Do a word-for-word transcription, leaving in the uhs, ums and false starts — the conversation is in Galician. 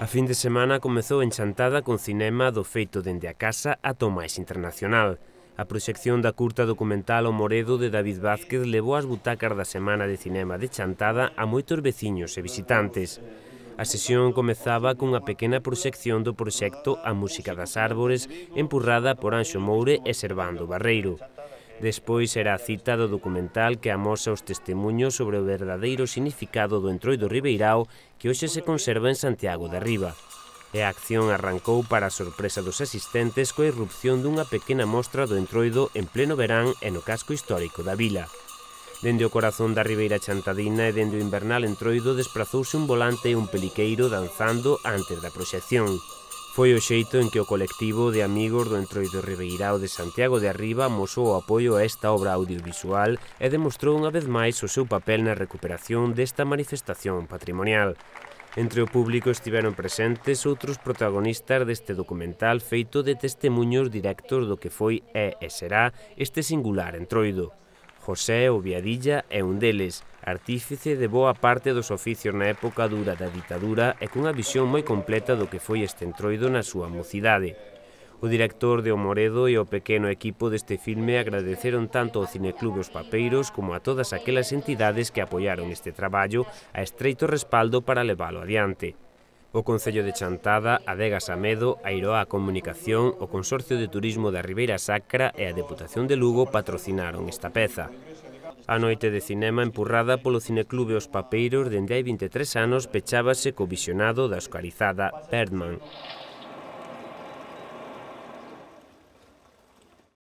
A fin de semana comezou en Chantada con cinema do feito dende a casa ata o máis internacional. A proxección da curta documental O Moredo de David Vázquez levou as butacas da Semana de Cinema de Chantada a moitos veciños e visitantes. A sesión comezaba cunha pequena proxección do proxecto A Música das Árbores, empurrada por Anxo Moure e Servando Barreiro. Despois era a cita do documental que amosa os testemunhos sobre o verdadeiro significado do Entroido ribeirao que hoxe se conserva en Santiago de Arriba. E a acción arrancou para a sorpresa dos asistentes coa irrupción dunha pequena mostra do Entroido en pleno verán e no casco histórico da vila. Dende o corazón da Ribeira Chantadina e dende o invernal Entroido desprazouse un volante e un peliqueiro danzando antes da proxección. Foi o xeito en que o colectivo de amigos do Entroido ribeirao de Santiago de Arriba amosou o apoio a esta obra audiovisual e demostrou unha vez máis o seu papel na recuperación desta manifestación patrimonial. Entre o público estiveron presentes outros protagonistas deste documental feito de testemuños directos do que foi é e será este singular Entroido. José Oviadilla é un deles, artífice de boa parte dos oficios na época dura da ditadura e cunha visión moi completa do que foi este Entroido na súa mocidade. O director de O Moredo e o pequeno equipo deste filme agradeceron tanto ao Cineclube Os Papeiros como a todas aquelas entidades que apoiaron este traballo a estreito respaldo para leválo adiante. O Concello de Chantada, Adegas Amedo, Airoa Comunicación, o Consorcio de Turismo da Ribeira Sacra e a Deputación de Lugo patrocinaron esta peza. A noite de cinema empurrada polo Cineclube Os Papeiros dende hai vinte e tres anos pechábase co visionado da oscarizada Birdman.